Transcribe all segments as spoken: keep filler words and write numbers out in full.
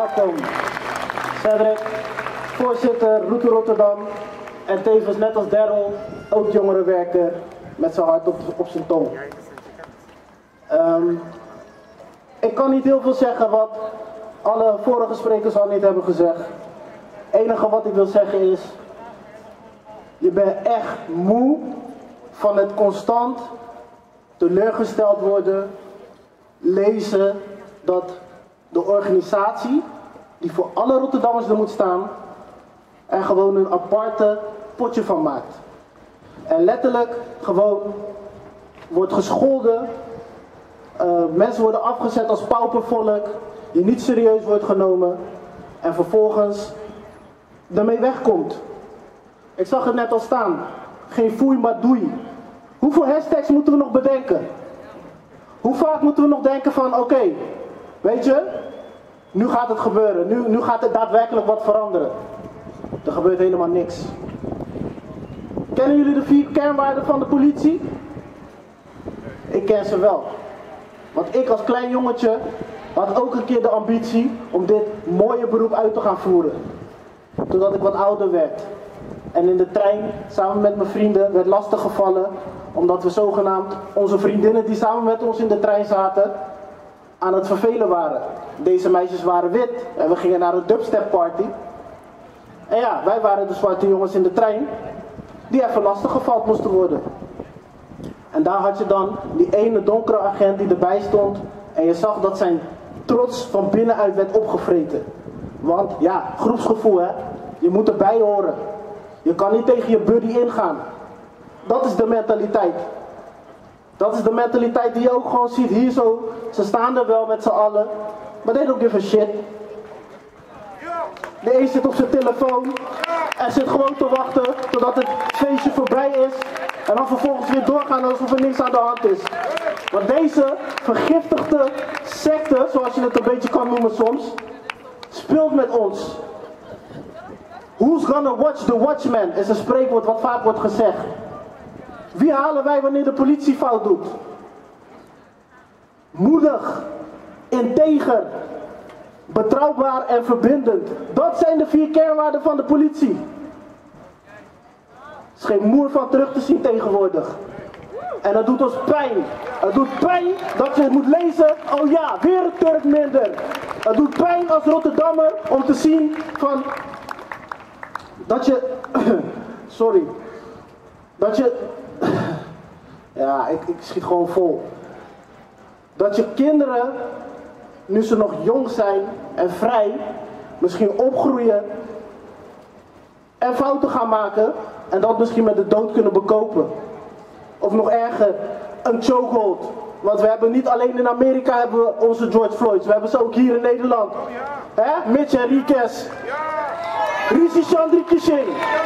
welkom Cedric, voorzitter Route Rotterdam en tevens net als Daryl ook jongerenwerker met zijn hart op, op zijn tong. Um, ik kan niet heel veel zeggen wat alle vorige sprekers al niet hebben gezegd. Het enige wat ik wil zeggen is, je bent echt moe van het constant teleurgesteld worden, lezen dat de organisatie die voor alle Rotterdammers er moet staan, er gewoon een aparte potje van maakt. En letterlijk gewoon wordt gescholden, uh, mensen worden afgezet als paupervolk, die niet serieus wordt genomen en vervolgens ermee wegkomt. Ik zag het net al staan, geen foei maar doei. Hoeveel hashtags moeten we nog bedenken? Hoe vaak moeten we nog denken van oké, okay, weet je, nu gaat het gebeuren, nu, nu gaat er daadwerkelijk wat veranderen. Er gebeurt helemaal niks. Kennen jullie de vier kernwaarden van de politie? Ik ken ze wel. Want ik als klein jongetje had ook een keer de ambitie om dit mooie beroep uit te gaan voeren. Totdat ik wat ouder werd. En in de trein, samen met mijn vrienden, werd lastig gevallen. Omdat we zogenaamd onze vriendinnen die samen met ons in de trein zaten, aan het vervelen waren. Deze meisjes waren wit en we gingen naar een dubstep party. En ja, wij waren de zwarte jongens in de trein die even lastig gevallen moesten worden. En daar had je dan die ene donkere agent die erbij stond en je zag dat zijn trots van binnenuit werd opgevreten. Want ja, groepsgevoel hè, je moet erbij horen. Je kan niet tegen je buddy ingaan. Dat is de mentaliteit. Dat is de mentaliteit die je ook gewoon ziet hier zo. Ze staan er wel met z'n allen, maar they don't give a shit. De een zit op zijn telefoon en zit gewoon te wachten totdat het feestje voorbij is. En dan vervolgens weer doorgaan alsof er niks aan de hand is. Want deze vergiftigde secte, zoals je het een beetje kan noemen soms, speelt met ons. Who's gonna watch the watchman is een spreekwoord wat vaak wordt gezegd. Wie halen wij wanneer de politie fout doet? Moedig, integer, betrouwbaar en verbindend. Dat zijn de vier kernwaarden van de politie. Er is geen moer van terug te zien tegenwoordig. En dat doet ons pijn. Het doet pijn dat je het moet lezen. Oh ja, weer een Turk minder. Het doet pijn als Rotterdammer om te zien van dat je, sorry, dat je, ja, ik, ik schiet gewoon vol. Dat je kinderen, nu ze nog jong zijn en vrij, misschien opgroeien en fouten gaan maken en dat misschien met de dood kunnen bekopen. Of nog erger, een chokehold. Want we hebben niet alleen in Amerika hebben we onze George Floyds, we hebben ze ook hier in Nederland. Oh ja. Hè? Mitch Henriquez. Ja. Rishi Chandra.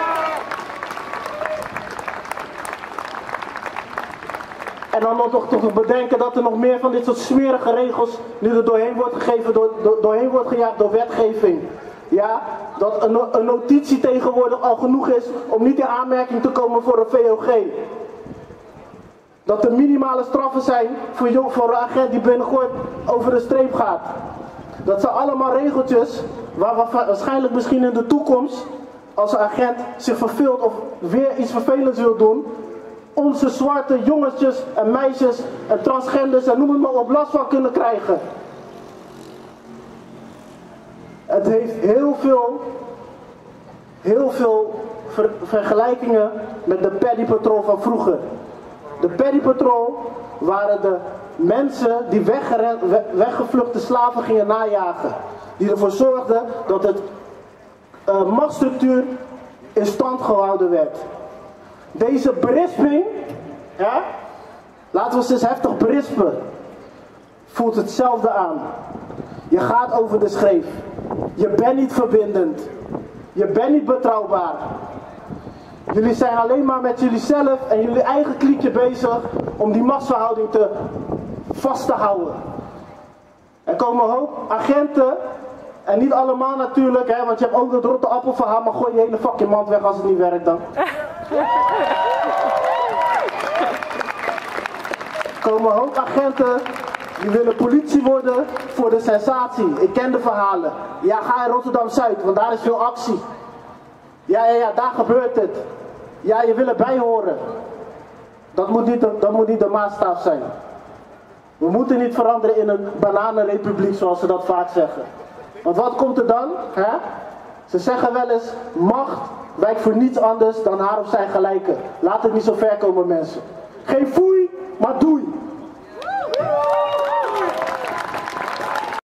En dan nog toch bedenken dat er nog meer van dit soort smerige regels nu er doorheen wordt gegeven, door, door, doorheen wordt gejaagd door wetgeving. Ja, dat een, een notitie tegenwoordig al genoeg is om niet in aanmerking te komen voor een V O G. Dat er minimale straffen zijn voor, jong, voor een agent die binnenkort over de streep gaat. Dat zijn allemaal regeltjes waar we waarschijnlijk misschien in de toekomst, als een agent zich verveelt of weer iets vervelends wil doen, onze zwarte jongetjes en meisjes en transgenders en noem het maar op last van kunnen krijgen. Het heeft heel veel, heel veel ver vergelijkingen met de Paddy Patrol van vroeger. De Paddy Patrol waren de mensen die weggerend, weggevluchte slaven gingen najagen. Die ervoor zorgden dat het uh, machtsstructuur in stand gehouden werd. Deze berisping, ja, laten we eens eens heftig berispen, voelt hetzelfde aan. Je gaat over de schreef. Je bent niet verbindend. Je bent niet betrouwbaar. Jullie zijn alleen maar met jullie zelf en jullie eigen kliekje bezig om die machtsverhouding te, vast te houden. Er komen een hoop agenten, en niet allemaal natuurlijk, hè, want je hebt ook dat rotte appelverhaal, maar gooi je hele fucking mand weg als het niet werkt dan. Er komen een hoop agenten die willen politie worden voor de sensatie. Ik ken de verhalen. Ja, ga in Rotterdam-Zuid, want daar is veel actie. Ja, ja, ja, daar gebeurt het. Ja, je wil erbij horen. Dat moet niet de, dat moet niet de maatstaf zijn. We moeten niet veranderen in een bananenrepubliek, zoals ze dat vaak zeggen. Want wat komt er dan? Hè? Ze zeggen wel eens, macht wijkt voor niets anders dan haar of zijn gelijke. Laat het niet zo ver komen, mensen. Geen foei, maar doei.